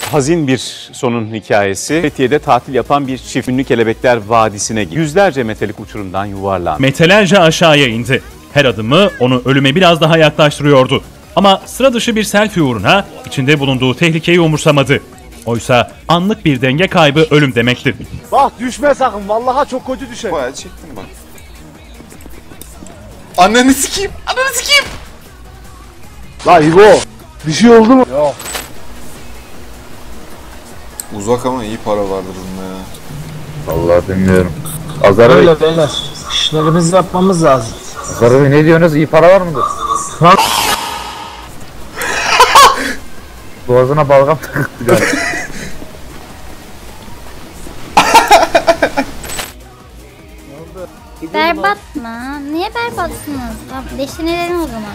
Hazin bir sonun hikayesi. Fethiye'de tatil yapan bir çift Ünlü Kelebekler Vadisi'ne gitti. Yüzlerce metrelik uçurumdan yuvarlandı. Metrelerce aşağıya indi. Her adımı onu ölüme biraz daha yaklaştırıyordu. Ama sıra dışı bir selfie uğruna içinde bulunduğu tehlikeyi umursamadı. Oysa anlık bir denge kaybı ölüm demektir. Bak düşme sakın, vallahi çok kötü düşer. Bayağı çektim bak. Anneni sikeyim, anneni sikeyim. La İbo, bir şey oldu mu? Yok. Uzak ama iyi para vardır bunda ya. Vallahi bilmiyorum. Azar Bey, Öyle beyler, işlerimizi yapmamız lazım. Azar Bey ne diyorsunuz? İyi para var mıdır? Boğazına balgam tıktı galiba. Berbat mı? Niye berbatsınız? Neşelenelim o zaman.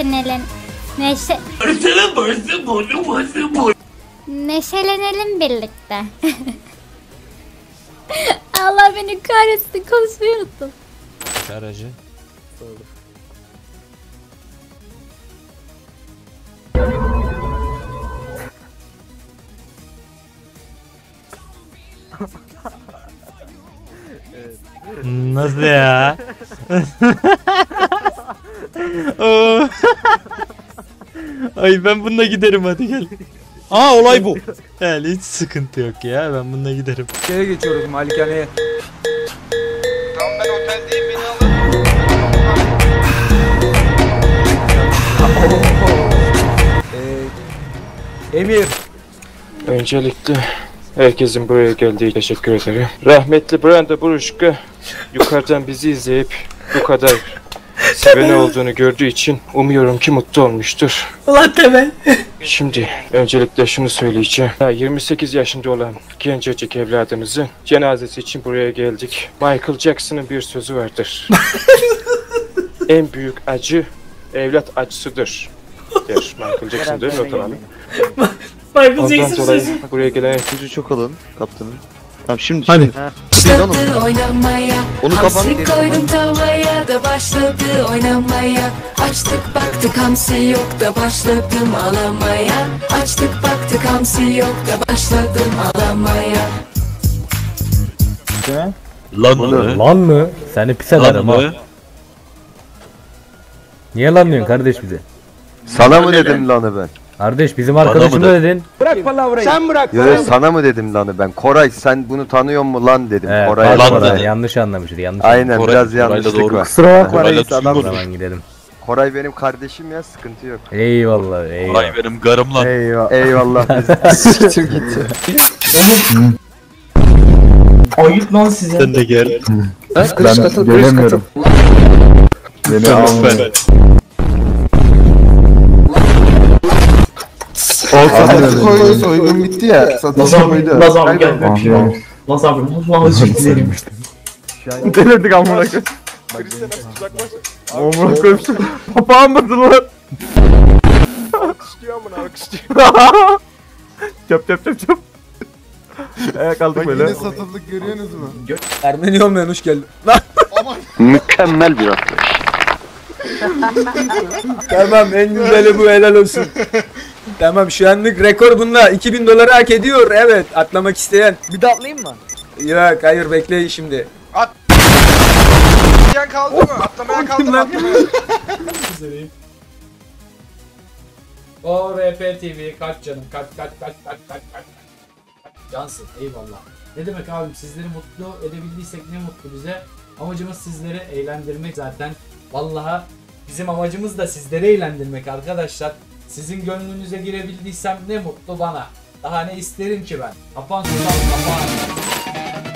Neşelenelim birlikte. Allah beni kahretsin, konuşmayı unuttum. Aracı. Nasıl ya? Ay ben bununla giderim, hadi gel. Aa, olay bu. Yani hiç sıkıntı yok ya, ben bununla giderim. Şeye geçiyoruz, malikaneye. Tamam, ben oteldeyim, beni alın. Emir. Öncelikle herkesin buraya geldiği teşekkür ederim. Rahmetli Branda Buruşka yukarıdan bizi izleyip bu kadar seveni olduğunu gördüğü için umuyorum ki mutlu olmuştur. Ulan Temel. Şimdi öncelikle şunu söyleyeceğim. 28 yaşında olan gencecik evladımızın cenazesi için buraya geldik. Michael Jackson'ın bir sözü vardır. En büyük acı evlat acısıdır. Der Michael Jackson değil mi o tamam? Michael Jackson Ondan dolayı sözü. buraya gelen Sözü çok alın kaptanım. Tamam şimdi. Hadi. Onu kafanı koydum tavaya da başladı oynamaya. Açtık baktık hamsi yok da başladım ağlamaya. Açtık baktık hamsi yok da başladım ağlamaya. Lan mı? Lan mı? Seni pis ederim ha. Niye lan diyorsun kardeş bize? Sana mı dedim lanı ben? Kardeş bizim arkadaşımı dedin. Bırak palavrayı. Sen bırak. Yo sana mı dedim lanı ben? Koray sen bunu tanıyor mu lan dedim. Koray Koray. Koray. Yanlış anlamıştı. Yanlış. Aynen Koray- biraz Koray'la yanlışlık doğru. var. Kusura bakma Koray'la reis adam. tuzlu Hemen gidelim. Koray benim kardeşim ya, sıkıntı yok. Eyvallah eyvallah. Ay benim garım lan. Eyvallah. Eyvallah. Siktir git ya. Ayıp lan size. Sen de gel. Ben gelemiyorum. Beni almayın. Soygun bitti ya. Satışa koydu. Laz abi gel. Laz abi, Delirdik amına koyayım. Amına koyayım. Papağan mıdır Alkışlıyor amına, alkışlıyor. Çöp çöp çöp çöp. Kaldık böyle. Satıldık, görüyorsunuz mu? Ermeni olmayan hoş geldin. Mükemmel bir atlayış. Tamam, en güzeli bu, helal olsun. Tamam, şu anlık rekor bunda. 2000 doları hak ediyor. Evet, atlamak isteyen. Bir de atlayayım mı? Yok hayır, bekle şimdi. Atlayan kaldı mı? Atlamaya kaldı mı? Atlamaya. O RP TV kaç canım, kaç. Cansın, eyvallah. Ne demek abim, sizleri mutlu edebildiysek ne mutlu bize. Amacımız sizleri eğlendirmek zaten. Vallahi bizim amacımız da sizleri eğlendirmek arkadaşlar. Sizin gönlünüze girebildiysem ne mutlu bana. Daha ne isterim ki ben. Kapan sudan kapan.